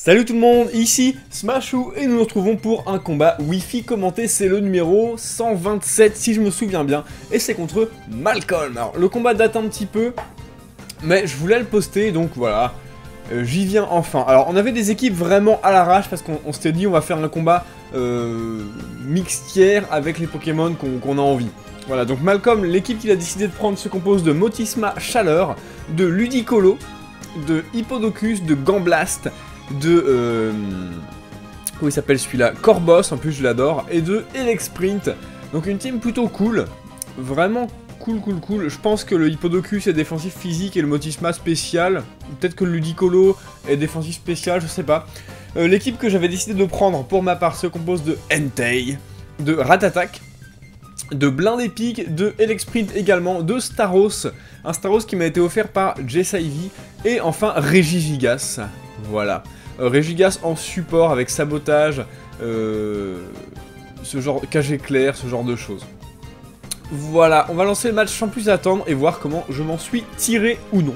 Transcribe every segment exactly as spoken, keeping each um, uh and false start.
Salut tout le monde, ici Smashou et nous nous retrouvons pour un combat Wi-Fi commenté, c'est le numéro cent vingt-sept si je me souviens bien, et c'est contre Malcolm. Alors le combat date un petit peu, mais je voulais le poster, donc voilà, euh, j'y viens enfin. Alors on avait des équipes vraiment à l'arrache parce qu'on s'était dit on va faire un combat euh, mixtière avec les Pokémon qu'on qu'on a envie. Voilà, donc Malcolm, l'équipe qu'il a décidé de prendre se compose de Motisma Chaleur, de Ludicolo, de Hippodocus, de Gamblast, de... Euh, comment il s'appelle celui-là, Corbos, en plus je l'adore, et de Elexprint. Donc une team plutôt cool, vraiment cool, cool, cool. Je pense que le Hippodocus est défensif physique et le Motisma spécial. Peut-être que le Ludicolo est défensif spécial, je sais pas. Euh, L'équipe que j'avais décidé de prendre pour ma part se compose de Entei, de Ratatak, de Blindépic, de Elexprint également, de Staros, un Staros qui m'a été offert par Jesaivi, et enfin Regigigas. Voilà. Euh, Regigas en support avec sabotage, euh, ce genre cage éclair, ce genre de choses. Voilà, on va lancer le match sans plus attendre et voir comment je m'en suis tiré ou non.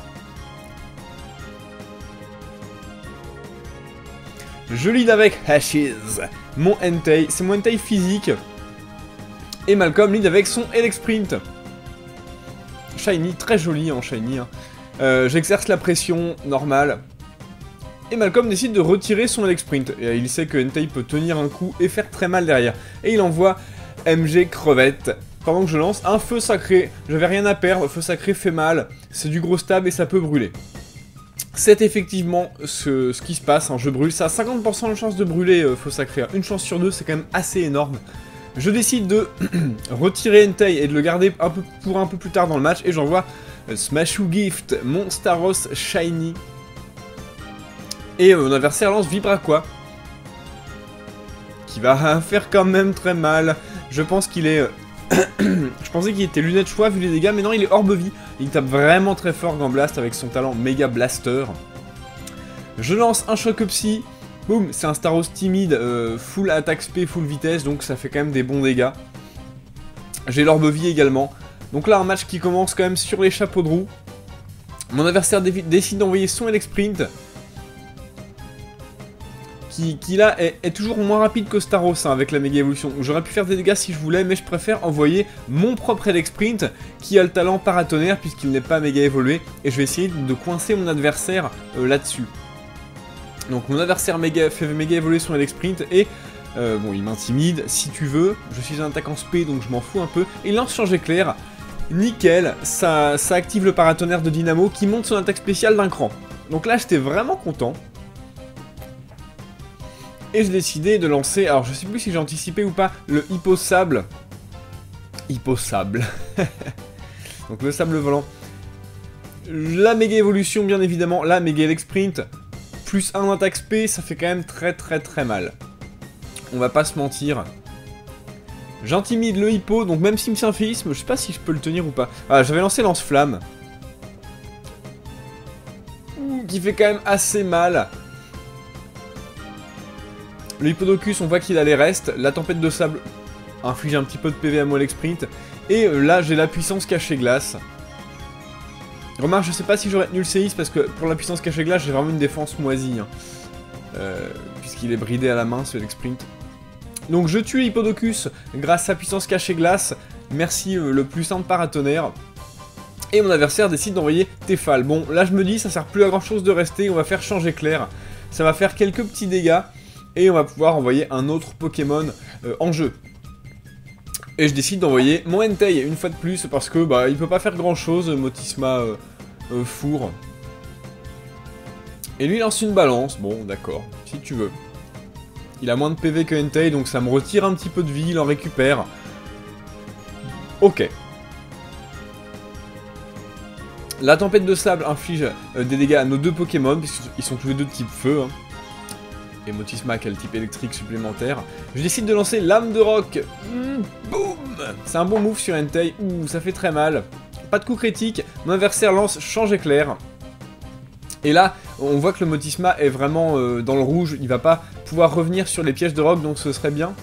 Je lead avec Hashiz, mon Entei, c'est mon Entei physique. Et Malcolm lead avec son Elexprint. Shiny, très joli en hein, Shiny. Hein. Euh, J'exerce la pression normale. Et Malcolm décide de retirer son Elexprint. Et il sait que Entei peut tenir un coup et faire très mal derrière. Et il envoie M G Crevette. Pendant que je lance un feu sacré. J'avais rien à perdre, feu sacré fait mal. C'est du gros stab et ça peut brûler. C'est effectivement ce, ce qui se passe. Hein. Je brûle. Ça a cinquante pour cent de chance de brûler euh, feu sacré. Une chance sur deux, c'est quand même assez énorme. Je décide de retirer Entei et de le garder un peu pour un peu plus tard dans le match. Et j'envoie euh, Smashou Gift, mon Staros Shiny. Et euh, mon adversaire lance Vibraqua, qui va faire quand même très mal. Je pense qu'il est... Euh, je pensais qu'il était lunette choix vu les dégâts, mais non, il est orbe-vie. Il tape vraiment très fort Gamblast avec son talent Mega Blaster. Je lance un Choc Psy. Boum, c'est un Staros timide, euh, full attaque spé, full vitesse, donc ça fait quand même des bons dégâts. J'ai l'orbe-vie également. Donc là, un match qui commence quand même sur les chapeaux de roue. Mon adversaire décide d'envoyer son Elexprint. Qui, qui là est, est toujours moins rapide que Staros hein, avec la méga évolution. J'aurais pu faire des dégâts si je voulais, mais je préfère envoyer mon propre Elexprint qui a le talent paratonnerre puisqu'il n'est pas méga évolué. Et je vais essayer de coincer mon adversaire euh, là-dessus. Donc mon adversaire méga, fait méga évoluer son Elexprint et euh, bon il m'intimide si tu veux. Je suis un attaquant spé donc je m'en fous un peu. Et il lance Change Éclair. Nickel, ça, ça active le paratonnerre de Dynamo qui monte son attaque spéciale d'un cran. Donc là j'étais vraiment content. Et j'ai décidé de lancer, alors je sais plus si j'ai anticipé ou pas, le Hippo Sable. Hippo Sable. Donc le sable volant. La méga évolution bien évidemment, la méga Elexprint. Plus un attaque spé, ça fait quand même très très très mal. On va pas se mentir. J'intimide le hippo, donc même s'il me symphéisme, je sais pas si je peux le tenir ou pas. Ah, j'avais lancé Lance-Flamme. Qui fait quand même assez mal. Le Hippodocus, on voit qu'il a les restes. La tempête de sable inflige un petit peu de P V à mon Elexprint. Et euh, là, j'ai la puissance cachée glace. Remarque, je sais pas si j'aurais tenu le séisme parce que pour la puissance cachée glace, j'ai vraiment une défense moisie. Hein. Euh, Puisqu'il est bridé à la main, ce Elexprint. Donc je tue Hippodocus grâce à puissance cachée glace. Merci euh, le plus simple paratonnerre. Et mon adversaire décide d'envoyer Tefal. Bon, là je me dis, ça sert plus à grand chose de rester. On va faire Change Éclair. Ça va faire quelques petits dégâts. Et on va pouvoir envoyer un autre Pokémon euh, en jeu. Et je décide d'envoyer mon Entei une fois de plus parce que bah il peut pas faire grand chose, Motisma euh, euh, four. Et lui il lance une balance, bon d'accord, si tu veux. Il a moins de P V que Entei donc ça me retire un petit peu de vie, il en récupère. Ok. La tempête de sable inflige euh, des dégâts à nos deux Pokémon, puisqu'ils sont tous les deux de type feu. Hein. Et Motisma qui a le type électrique supplémentaire. Je décide de lancer Lame de Roc. Mmh, boum. C'est un bon move sur Entei. Ouh, ça fait très mal. Pas de coup critique. Mon adversaire lance Change Éclair. Et là, on voit que le Motisma est vraiment euh, dans le rouge. Il va pas pouvoir revenir sur les pièges de roc, donc ce serait bien.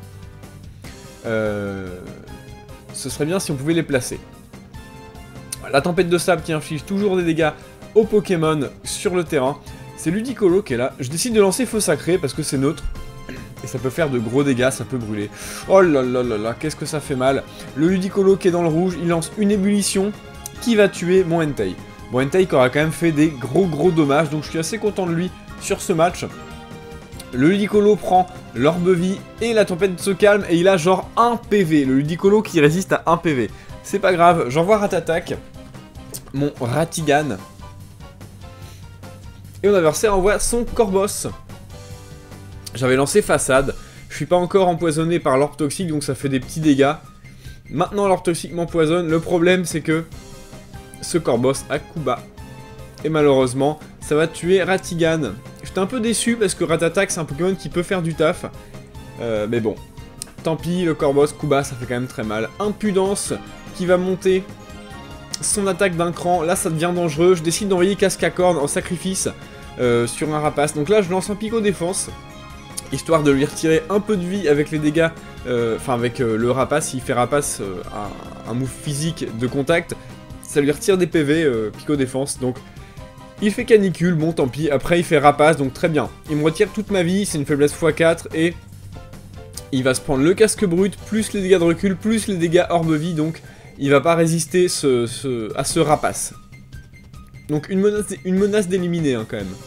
Euh, ce serait bien si on pouvait les placer. La tempête de sable qui inflige toujours des dégâts aux Pokémon sur le terrain. C'est Ludicolo qui est là. Je décide de lancer Feu Sacré parce que c'est neutre. Et ça peut faire de gros dégâts, ça peut brûler. Oh là là là là, qu'est-ce que ça fait mal. Le Ludicolo qui est dans le rouge, il lance une ébullition qui va tuer mon Entei. Bon, Entei qui aura quand même fait des gros gros dommages, donc je suis assez content de lui sur ce match. Le Ludicolo prend l'orbe-vie et la tempête se calme et il a genre un P V. Le Ludicolo qui résiste à un P V. C'est pas grave, j'envoie Ratatak, mon Ratigan. Et mon adversaire envoie son Corboss. J'avais lancé Façade. Je suis pas encore empoisonné par l'orbe toxique, donc ça fait des petits dégâts. Maintenant l'orbe toxique m'empoisonne. Le problème c'est que ce Corboss a coup bas. Et malheureusement, ça va tuer Ratigan. J'étais un peu déçu parce que Ratatak c'est un Pokémon qui peut faire du taf. Euh, mais bon, tant pis, le Corboss coup bas, ça fait quand même très mal. Impudence qui va monter son attaque d'un cran. Là ça devient dangereux. Je décide d'envoyer Cascacorn en sacrifice euh, sur un Rapace. Donc là je lance un Pico Défense, histoire de lui retirer un peu de vie avec les dégâts, euh, enfin avec euh, le Rapace. S'il fait Rapace euh, un, un move physique de contact, ça lui retire des P V, euh, Pico Défense. Donc il fait Canicule, bon tant pis. Après il fait Rapace, donc très bien. Il me retire toute ma vie, c'est une faiblesse fois quatre et il va se prendre le casque brut, plus les dégâts de recul, plus les dégâts orbe-vie, donc il va pas résister ce, ce, à ce Rapace. Donc une menace, une menace d'éliminer hein, quand même.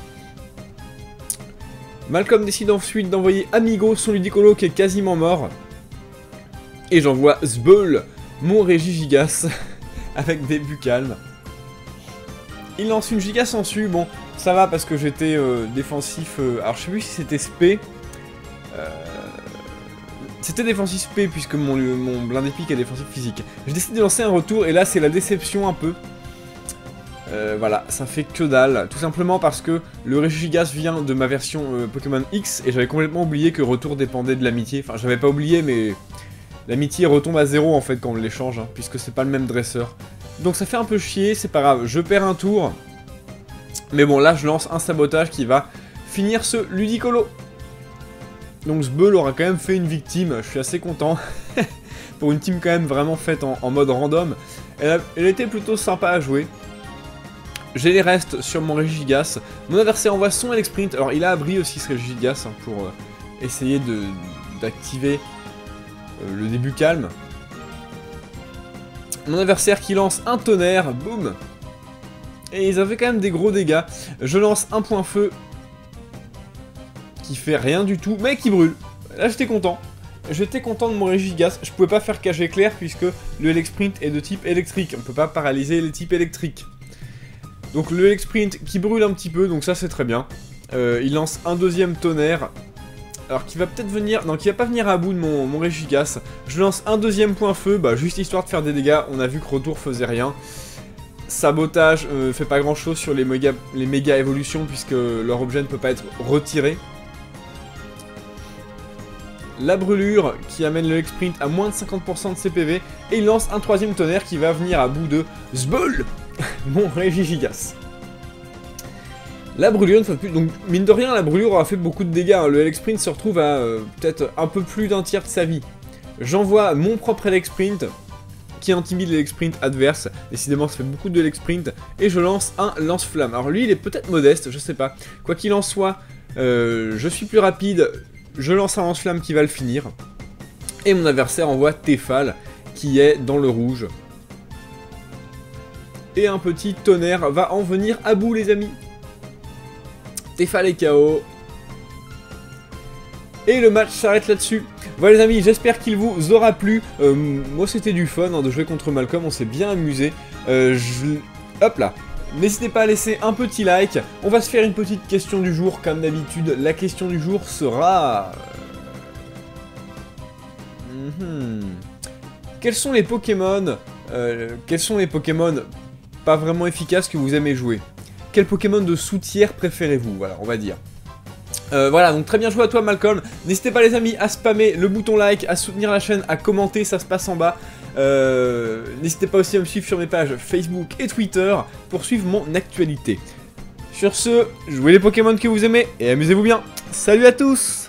Malcolm décide ensuite d'envoyer Amigo, son Ludicolo qui est quasiment mort. Et j'envoie Zbeul, mon Régigigas, avec des Bucalmes. Il lance une Giga Sensu, bon, ça va parce que j'étais euh, défensif... Euh, alors je sais plus si c'était spé. Euh, c'était défensif spé puisque mon, mon blind épique est défensif physique. Je décide de lancer un retour et là c'est la déception un peu. Euh, voilà, ça fait que dalle, tout simplement parce que le Régigigas vient de ma version euh, Pokémon X et j'avais complètement oublié que retour dépendait de l'amitié. Enfin, j'avais pas oublié, mais l'amitié retombe à zéro en fait quand on l'échange, hein, puisque c'est pas le même dresseur. Donc ça fait un peu chier, c'est pas grave, je perds un tour. Mais bon, là je lance un sabotage qui va finir ce Ludicolo. Donc Zbeul aura quand même fait une victime, je suis assez content. Pour une team quand même vraiment faite en, en mode random. Elle, a, elle était plutôt sympa à jouer. J'ai les restes sur mon Régigigas. Mon adversaire envoie son Elexprint. Alors il a abri aussi ce Régigigas hein, pour euh, essayer de d'activer euh, le début calme. Mon adversaire qui lance un tonnerre, boum. Et ils avaient quand même des gros dégâts. Je lance un point feu qui fait rien du tout, mais qui brûle. Là j'étais content. J'étais content de mon Régigigas. Je pouvais pas faire cage éclair puisque le Elexprint est de type électrique. On peut pas paralyser les types électriques. Donc le Elexprint qui brûle un petit peu, donc ça c'est très bien. Euh, il lance un deuxième tonnerre. Alors qui va peut-être venir... Non, qui va pas venir à bout de mon, mon Régigigas. Je lance un deuxième point feu, bah juste histoire de faire des dégâts. On a vu que retour faisait rien. Sabotage euh, fait pas grand chose sur les méga, les méga évolutions puisque leur objet ne peut pas être retiré. La brûlure qui amène le Elexprint à moins de cinquante pour cent de ses P V. Et il lance un troisième tonnerre qui va venir à bout de Zbeul, mon Régigigas. La brûlure ne fait plus... Donc mine de rien, la brûlure aura fait beaucoup de dégâts. Hein. Le Elexprint se retrouve à euh, peut-être un peu plus d'un tiers de sa vie. J'envoie mon propre Elexprint qui intimide l'Elexprint adverse. Décidément, ça fait beaucoup de Elexprint. Et je lance un lance-flamme. Alors lui, il est peut-être modeste, je sais pas. Quoi qu'il en soit, euh, je suis plus rapide. Je lance un lance-flamme qui va le finir. Et mon adversaire envoie Tefal qui est dans le rouge. Et un petit tonnerre va en venir à bout, les amis. Tefal est K O. Et le match s'arrête là-dessus. Voilà les amis, j'espère qu'il vous aura plu. Euh, moi c'était du fun hein, de jouer contre Malcolm, on s'est bien amusé. Euh, je... Hop là. N'hésitez pas à laisser un petit like. On va se faire une petite question du jour, comme d'habitude. La question du jour sera... Mmh. Quels sont les Pokémon euh, Quels sont les Pokémon pas vraiment efficaces que vous aimez jouer? Quel Pokémon de sous-tiers préférez-vous? Voilà, on va dire. Euh, voilà, donc très bien joué à toi Malcolm. N'hésitez pas les amis à spammer le bouton like, à soutenir la chaîne, à commenter, ça se passe en bas. Euh, N'hésitez pas aussi à me suivre sur mes pages Facebook et Twitter pour suivre mon actualité. Sur ce, jouez les Pokémon que vous aimez et amusez-vous bien. Salut à tous!